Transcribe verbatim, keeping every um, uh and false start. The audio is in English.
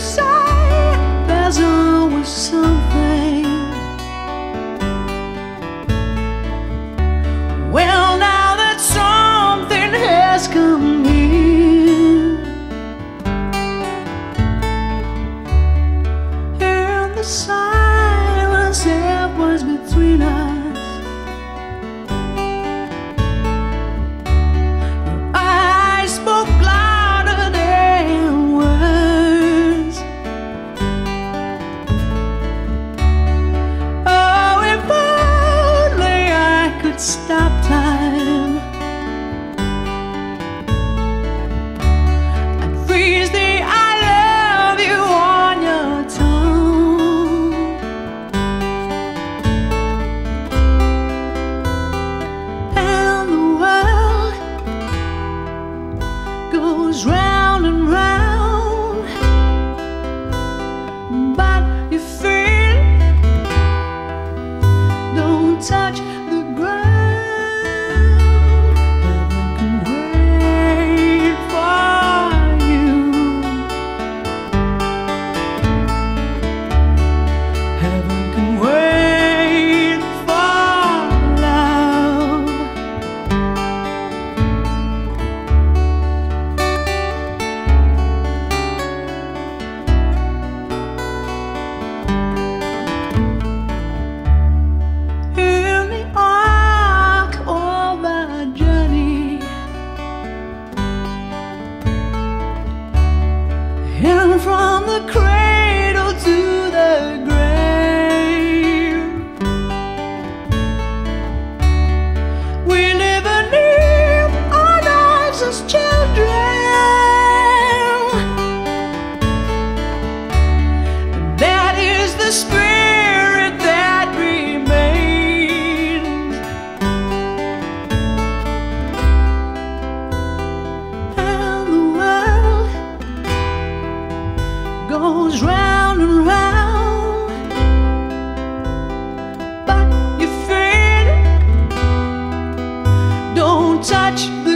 say there's always something. Well, now that something has come in, and the silence that was between us, stop time and freeze the I love you on your tongue. And the world goes round and round, but you feel it, don't touch the ground. And from the cradle to the grave, we live and live our lives as children. That is the spirit that remains. And the world goes round and round, but you feel it, don't touch the